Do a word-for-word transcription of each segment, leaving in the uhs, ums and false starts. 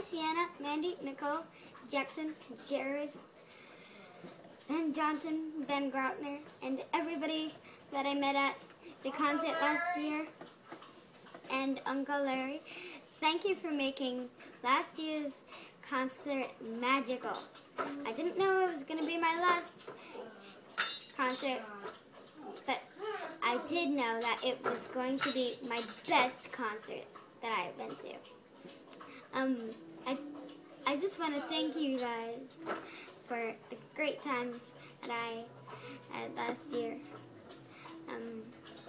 Sienna, Mandy, Nicole, Jackson, Jared, Ben Johnson, Ben Grautner, and everybody that I met at the concert last year, and Uncle Larry. Thank you for making last year's concert magical. I didn't know it was going to be my last concert, but I did know that it was going to be my best concert that I've been to. Um, I, I just want to thank you guys for the great times that I had last year. Um,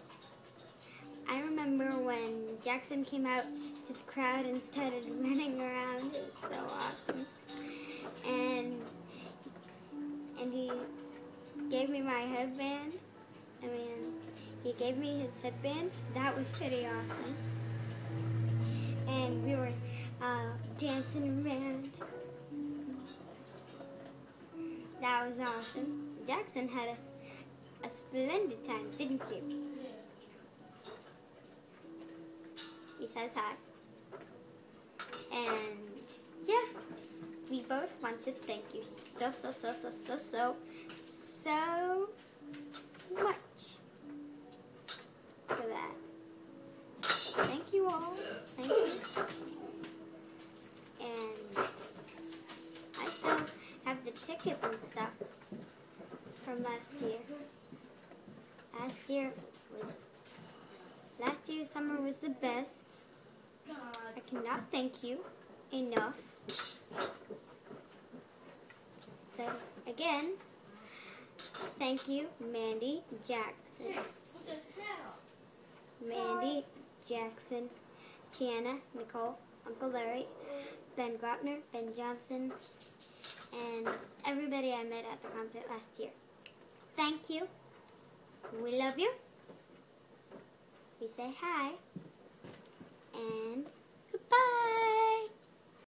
I remember when Jackson came out to the crowd and started running around. It was so awesome. And and he gave me my headband. I mean, he gave me his headband. That was pretty awesome. And we were uh, dancing around. That was awesome. Jackson had a, a splendid time, didn't you? He says hi. And yeah, we both want to thank you so, so, so, so, so, so, so much for that. Thank you all. Thank you. And I still have the tickets and stuff from last year. Last year was Last year's summer was the best. I cannot thank you enough. So, again, thank you, Mandy, Jackson. Mandy, Jackson, Sienna, Nicole, Uncle Larry, Ben Grautner, Ben Johnson, and everybody I met at the concert last year. Thank you. We love you. We say hi, and